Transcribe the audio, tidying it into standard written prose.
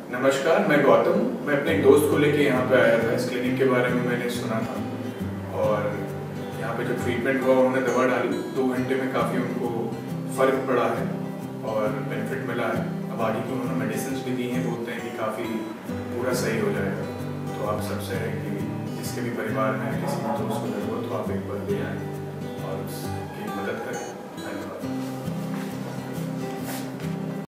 नमस्कार, मैं गौतम हूँ। मैं अपने एक दोस्त को लेके यहाँ पे आया था। इस क्लिनिक के बारे में मैंने सुना था और यहाँ पे जो ट्रीटमेंट हुआ उन्होंने दवा डाली, 2 घंटे में काफ़ी उनको फ़र्क पड़ा है और बेनिफिट मिला है। अब आगे की उन्होंने मेडिसिन भी दी हैं, बोलते हैं कि काफ़ी पूरा सही हो जाएगा। तो आप सबसे है कि जिसके भी परिवार में किसी भी दोस्त को ज़रूरत हो, आप एक बार ले आएँ और उसकी मदद करें। धन्यवाद।